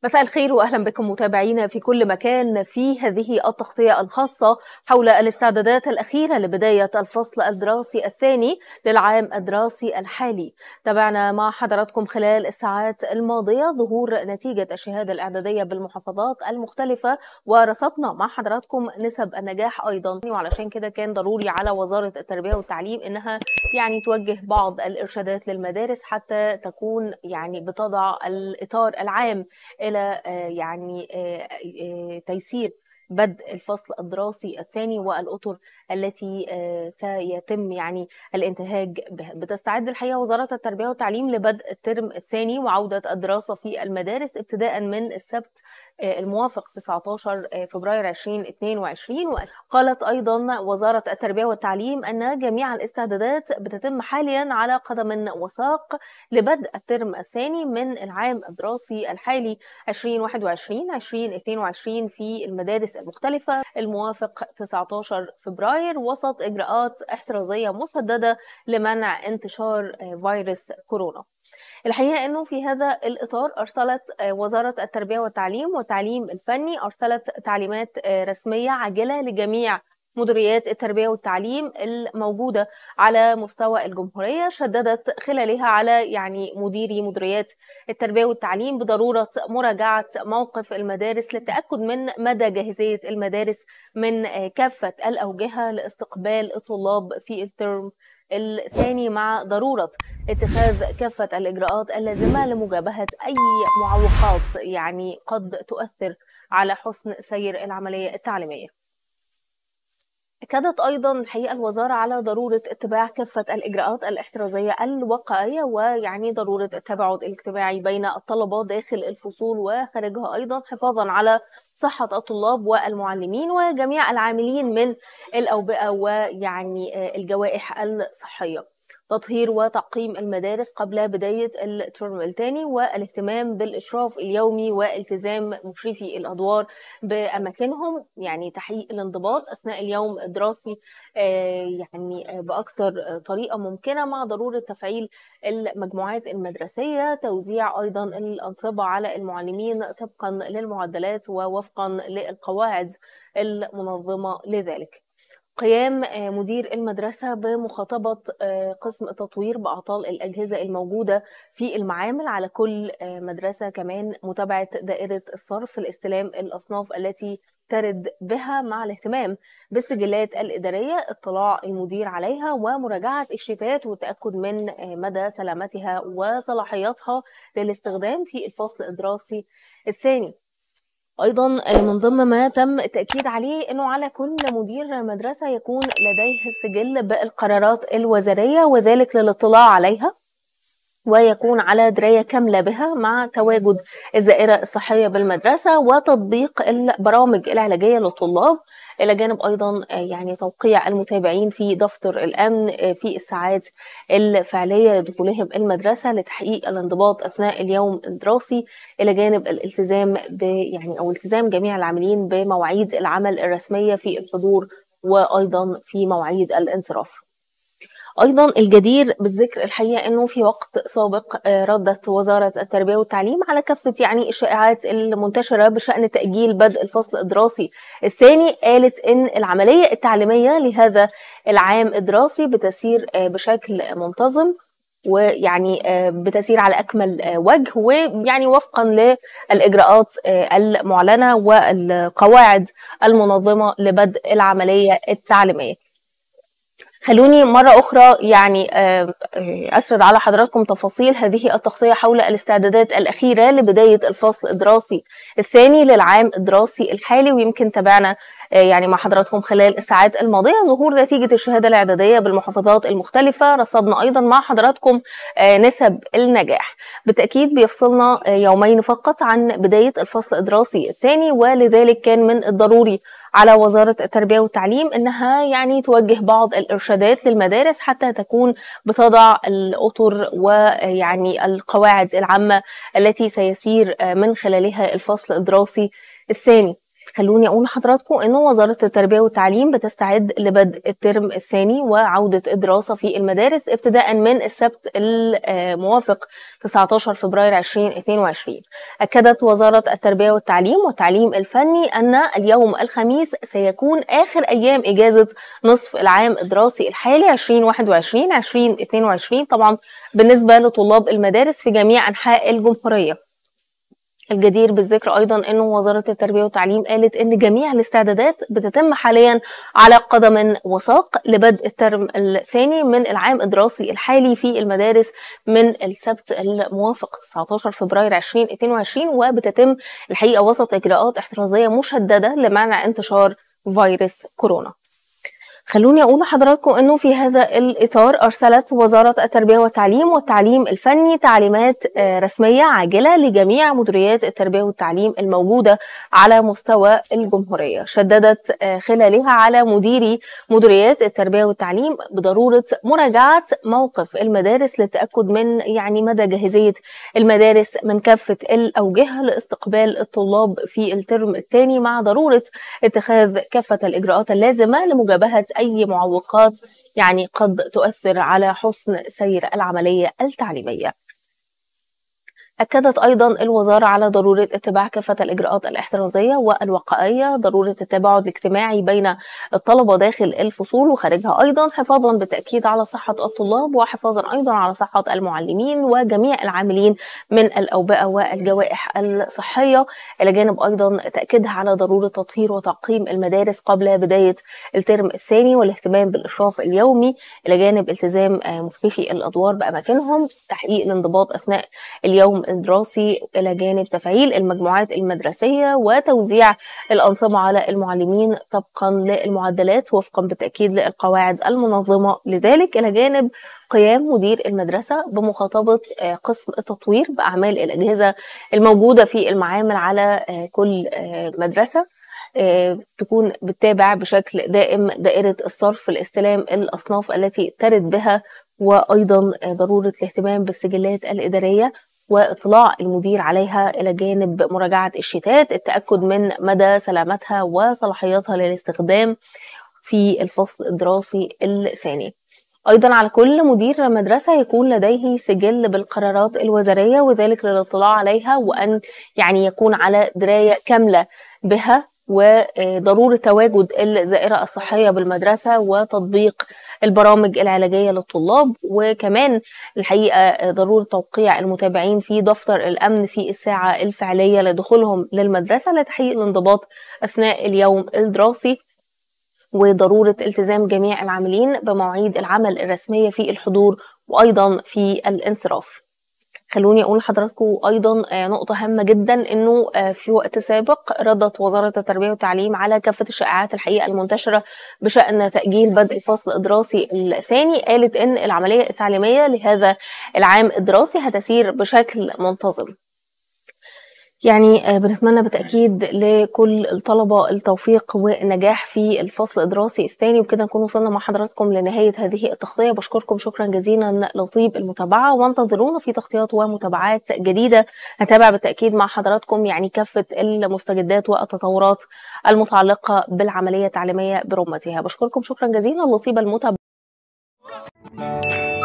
مساء الخير وأهلا بكم متابعينا في كل مكان في هذه التغطية الخاصة حول الاستعدادات الأخيرة لبداية الفصل الدراسي الثاني للعام الدراسي الحالي. تابعنا مع حضراتكم خلال الساعات الماضية ظهور نتيجة الشهادة الإعدادية بالمحافظات المختلفة، ورصدنا مع حضراتكم نسب النجاح أيضا، وعلشان كده كان ضروري على وزارة التربية والتعليم إنها توجه بعض الإرشادات للمدارس حتى تكون بتضع الإطار العام إلى تيسير بدء الفصل الدراسي الثاني والأطر التي سيتم الانتهاج بها. بتستعد الحقيقة وزارة التربية والتعليم لبدء الترم الثاني وعودة الدراسة في المدارس ابتداء من السبت الموافق 19 فبراير 2022. وقالت أيضا وزارة التربية والتعليم أن جميع الاستعدادات بتتم حاليا على قدم وساق لبدء الترم الثاني من العام الدراسي الحالي 2021-2022 في المدارس المختلفة الموافق 19 فبراير وسط إجراءات احترازية مشددة لمنع انتشار فيروس كورونا. الحقيقة أنه في هذا الإطار أرسلت وزارة التربية والتعليم والتعليم الفني تعليمات رسمية عاجلة لجميع مديريات التربية والتعليم الموجودة على مستوى الجمهورية، شددت خلالها على مديري مديريات التربية والتعليم بضرورة مراجعة موقف المدارس للتأكد من مدى جاهزية المدارس من كافة الأوجهة لاستقبال الطلاب في الترم الثاني، مع ضرورة اتخاذ كافة الإجراءات اللازمة لمجابهة أي معوقات قد تؤثر على حسن سير العملية التعليمية. أكدت أيضا الحقيقة الوزارة على ضرورة اتباع كافة الإجراءات الاحترازية الوقائية ضرورة التباعد الاجتماعي بين الطلبة داخل الفصول وخارجها، أيضا حفاظا على صحة الطلاب والمعلمين وجميع العاملين من الأوبئة الجوائح الصحية. تطهير وتعقيم المدارس قبل بداية الترم الثاني والاهتمام بالإشراف اليومي والتزام مشرفي الأدوار بأماكنهم، تحقيق الانضباط أثناء اليوم الدراسي بأكثر طريقة ممكنة، مع ضرورة تفعيل المجموعات المدرسية، توزيع أيضا الأنصبة على المعلمين طبقا للمعدلات ووفقا للقواعد المنظمة لذلك. قيام مدير المدرسة بمخاطبة قسم التطوير بأعطال الأجهزة الموجودة في المعامل على كل مدرسة، كمان متابعة دائرة الصرف لاستلام الأصناف التي ترد بها، مع الاهتمام بالسجلات الإدارية، اطلاع المدير عليها ومراجعة الشتات والتأكد من مدى سلامتها وصلاحيتها للاستخدام في الفصل الدراسي الثاني. أيضا من ضمن ما تم التأكيد عليه أنه على كل مدير مدرسة يكون لديه السجل بالقرارات الوزارية وذلك للاطلاع عليها ويكون على دراية كاملة بها، مع تواجد الزائرة الصحية بالمدرسة وتطبيق البرامج العلاجية للطلاب، إلى جانب أيضا توقيع المتابعين في دفتر الأمن في الساعات الفعلية لدخولهم المدرسة لتحقيق الانضباط أثناء اليوم الدراسي، إلى جانب الالتزام أو التزام جميع العاملين بمواعيد العمل الرسمية في الحضور وأيضا في مواعيد الانصراف. أيضا الجدير بالذكر الحقيقة أنه في وقت سابق ردت وزارة التربية والتعليم على كافة الشائعات المنتشرة بشأن تأجيل بدء الفصل الدراسي الثاني. قالت أن العملية التعليمية لهذا العام الدراسي بتسير بشكل منتظم بتسير على أكمل وجه وفقا للإجراءات المعلنة والقواعد المنظمة لبدء العملية التعليمية. خلوني مرة أخرى أسرد على حضراتكم تفاصيل هذه التغطية حول الاستعدادات الأخيرة لبداية الفصل الدراسي الثاني للعام الدراسي الحالي. ويمكن تابعنا مع حضراتكم خلال الساعات الماضية ظهور نتيجة الشهادة الإعدادية بالمحافظات المختلفة. رصدنا أيضا مع حضراتكم نسب النجاح. بالتأكيد بيفصلنا يومين فقط عن بداية الفصل الدراسي الثاني، ولذلك كان من الضروري على وزارة التربية والتعليم أنها توجه بعض الإرشادات للمدارس حتى تكون بتضع الأطر القواعد العامة التي سيسير من خلالها الفصل الدراسي الثاني. خلوني أقول لحضراتكم إن وزارة التربية والتعليم بتستعد لبدء الترم الثاني وعودة الدراسة في المدارس ابتداء من السبت الموافق 19 فبراير 2022. أكدت وزارة التربية والتعليم والتعليم الفني أن اليوم الخميس سيكون آخر أيام إجازة نصف العام الدراسي الحالي 2021-2022 طبعا بالنسبة لطلاب المدارس في جميع أنحاء الجمهورية. الجدير بالذكر أيضا أن وزارة التربية والتعليم قالت أن جميع الاستعدادات بتتم حاليا على قدم وساق لبدء الترم الثاني من العام الدراسي الحالي في المدارس من السبت الموافق 19 فبراير 2022 وبتتم الحقيقة وسط إجراءات احترازية مشددة لمنع انتشار فيروس كورونا. خلوني أقول لحضراتكم أنه في هذا الإطار أرسلت وزارة التربية والتعليم والتعليم الفني تعليمات رسمية عاجلة لجميع مديريات التربية والتعليم الموجودة على مستوى الجمهورية. شددت خلالها على مديري مديريات التربية والتعليم بضرورة مراجعة موقف المدارس للتأكد من مدى جاهزية المدارس من كافة الأوجه لاستقبال الطلاب في الترم الثاني، مع ضرورة اتخاذ كافة الإجراءات اللازمة لمجابهة أي معوقات قد تؤثر على حسن سير العملية التعليمية. أكدت أيضا الوزارة على ضرورة اتباع كافة الإجراءات الاحترازية والوقائية، ضرورة التباعد الاجتماعي بين الطلبة داخل الفصول وخارجها، أيضا حفاظا بالتأكيد على صحة الطلاب وحفاظا أيضا على صحة المعلمين وجميع العاملين من الأوبئة والجوائح الصحية، إلى جانب أيضا تأكيدها على ضرورة تطهير وتعقيم المدارس قبل بداية الترم الثاني والاهتمام بالإشراف اليومي، إلى جانب التزام مشرفي الأدوار بأماكنهم، تحقيق الانضباط أثناء اليوم الدراسي، إلى جانب تفعيل المجموعات المدرسية وتوزيع الأنظمة على المعلمين طبقا للمعدلات وفقا بالتأكيد للقواعد المنظمة لذلك، إلى جانب قيام مدير المدرسة بمخاطبة قسم التطوير بأعمال الأجهزة الموجودة في المعامل على كل مدرسة، تكون بتتابع بشكل دائم دائرة الصرف لاستلام الأصناف التي ترد بها، وأيضا ضرورة الاهتمام بالسجلات الإدارية واطلاع المدير عليها، إلى جانب مراجعة الشتات، التأكد من مدى سلامتها وصلاحيتها للاستخدام في الفصل الدراسي الثاني. أيضا على كل مدير مدرسة يكون لديه سجل بالقرارات الوزارية وذلك للاطلاع عليها، وأن يكون على دراية كاملة بها، وضرورة تواجد الزائرة الصحية بالمدرسة وتطبيق البرامج العلاجية للطلاب، وكمان الحقيقة ضرورة توقيع المتابعين في دفتر الأمن في الساعة الفعلية لدخولهم للمدرسة لتحقيق الانضباط أثناء اليوم الدراسي، وضرورة التزام جميع العاملين بمواعيد العمل الرسمية في الحضور وأيضا في الانصراف. خلوني أقول لحضراتكم أيضا نقطة هامة جدا، أنه في وقت سابق ردت وزارة التربية والتعليم على كافة الشائعات الحقيقة المنتشرة بشأن تأجيل بدء الفصل الدراسي الثاني. قالت أن العملية التعليمية لهذا العام الدراسي هتسير بشكل منتظم. بنتمنى بالتأكيد لكل الطلبة التوفيق والنجاح في الفصل الدراسي الثاني، وبكده نكون وصلنا مع حضراتكم لنهاية هذه التغطية. بشكركم شكرا جزيلا لطيب المتابعة، وانتظرونا في تغطيات ومتابعات جديدة هنتابع بالتأكيد مع حضراتكم كافة المستجدات والتطورات المتعلقة بالعملية التعليمية برمتها. بشكركم شكرا جزيلا لطيب المتابعة.